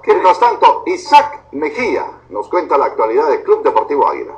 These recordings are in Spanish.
Mientras tanto, Isaac Mejía nos cuenta la actualidad del Club Deportivo Águila.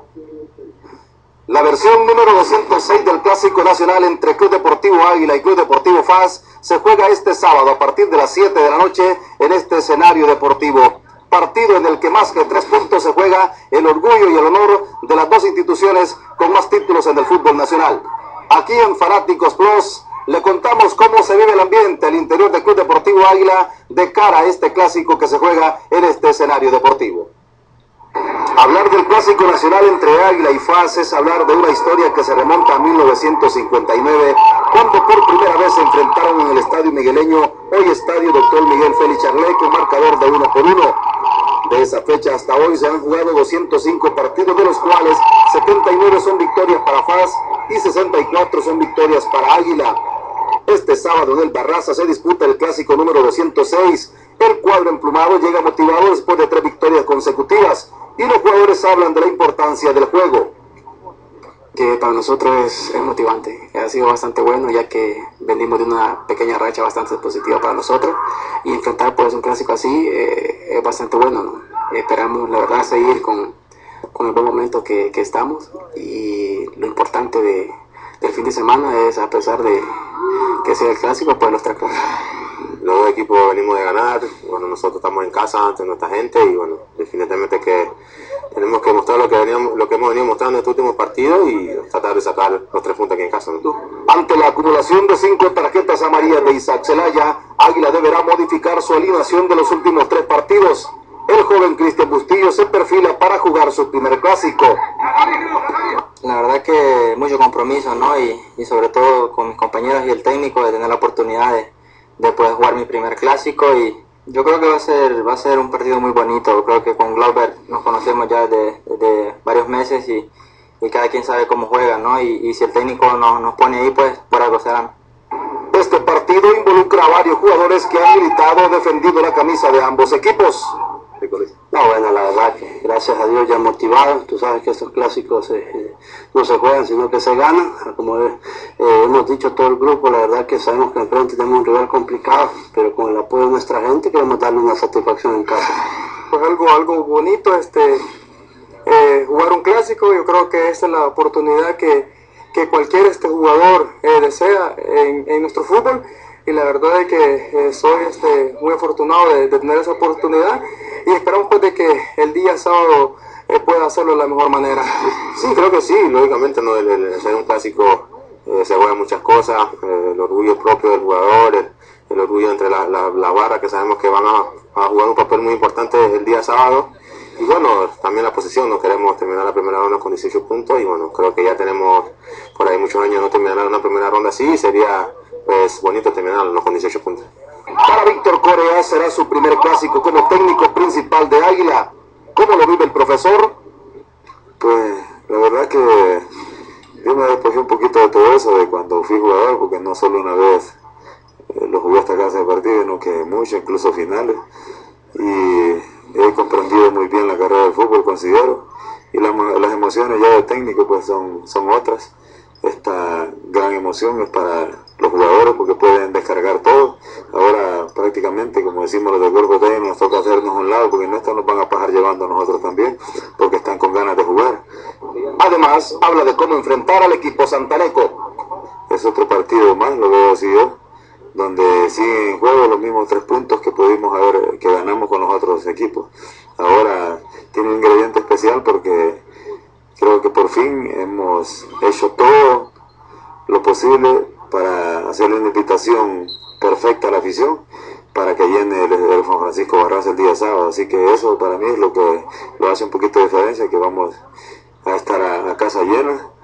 La versión número 206 del Clásico Nacional entre Club Deportivo Águila y Club Deportivo FAS se juega este sábado a partir de las 7 de la noche en este escenario deportivo. Partido en el que más que 3 puntos se juega el orgullo y el honor de las dos instituciones con más títulos en el fútbol nacional. Aquí en Fanáticos Plus le contamos cómo se vive el ambiente al interior del Club Deportivo Águila de cara a este clásico que se juega en este escenario deportivo. Hablar del Clásico Nacional entre Águila y FAS es hablar de una historia que se remonta a 1959, cuando por primera vez se enfrentaron en el Estadio Migueleño, hoy Estadio Dr. Miguel Félix Charlet, con marcador de 1-1. De esa fecha hasta hoy se han jugado 205 partidos, de los cuales 79 son victorias para FAS y 64 son victorias para Águila. Este sábado en el Barraza se disputa el Clásico número 206. El cuadro emplumado llega motivado después de 3 victorias consecutivas y los jugadores hablan de la importancia del juego. Que para nosotros es motivante, ha sido bastante bueno ya que venimos de una pequeña racha bastante positiva para nosotros y enfrentar pues un clásico así es bastante bueno, ¿no? Esperamos la verdad seguir con el buen momento que estamos, y lo importante del fin de semana es, a pesar de que sea el clásico, pues los 3 puntos. Los dos equipos venimos de ganar, bueno, nosotros estamos en casa ante nuestra gente y bueno, definitivamente que tenemos que mostrar lo que hemos venido mostrando en este último partido y tratar de sacar los 3 puntos aquí en casa, ¿no? Ante la acumulación de 5 tarjetas amarillas de Isaac Zelaya, Águila deberá modificar su alineación de los últimos 3 partidos. El joven Cristian Bustillo se perfila para jugar su primer clásico. La verdad que mucho compromiso, ¿no? Y sobre todo con mis compañeros y el técnico de tener la oportunidad de poder jugar mi primer clásico, y yo creo que va a ser un partido muy bonito. Creo que con Glauber nos conocemos ya de varios meses y cada quien sabe cómo juega, ¿no? Y si el técnico nos pone ahí, pues por algo serán. Este partido involucra a varios jugadores que han militado o defendido la camisa de ambos equipos. No, bueno, la verdad que gracias a Dios ya motivados. Tú sabes que estos clásicos no se juegan, sino que se ganan. Como hemos dicho todo el grupo, la verdad que sabemos que enfrente tenemos un rival complicado, pero con el apoyo de nuestra gente queremos darle una satisfacción en casa. Pues algo bonito, jugar un clásico. Yo creo que esta es la oportunidad que cualquier jugador desea en nuestro fútbol, y la verdad es que soy muy afortunado de tener esa oportunidad, y esperamos pues de que el día sábado pueda hacerlo de la mejor manera. Sí, creo que sí, lógicamente, ¿no? El ser un clásico se juegan muchas cosas, el orgullo propio del jugador, el orgullo entre la barra, que sabemos que van a jugar un papel muy importante el día sábado, y bueno, también la posición. No queremos terminar la primera ronda con 18 puntos, y bueno, creo que ya tenemos por ahí muchos años no terminar una primera ronda así, sería pues bonito terminarlo con 18 puntos. Para Víctor Correa será su primer clásico como técnico principal de Águila. ¿Cómo lo vive el profesor? Pues la verdad que yo me despojé un poquito de todo eso de cuando fui jugador, porque no solo una vez lo jugué hasta clase de partido, sino que mucho, incluso finales, y he comprendido muy bien la carrera del fútbol, considero, y las emociones ya del técnico pues son otras. Esta gran emoción es para los jugadores porque pueden descargar todo. Ahora prácticamente, como decimos los del cuerpo técnico, nos toca hacernos a un lado, porque no nos van a pasar llevando a nosotros también, porque están con ganas de jugar. Además, habla de cómo enfrentar al equipo santaneco. Es otro partido más, lo veo así yo, donde siguen en juego los mismos 3 puntos que ganamos con los otros equipos. Ahora tiene un ingrediente especial porque creo que por fin hemos hecho todo lo posible para hacerle una invitación perfecta a la afición para que llene el Juan Francisco Barraza el día sábado. Así que eso para mí es lo que lo hace un poquito de diferencia, que vamos a estar a casa llena.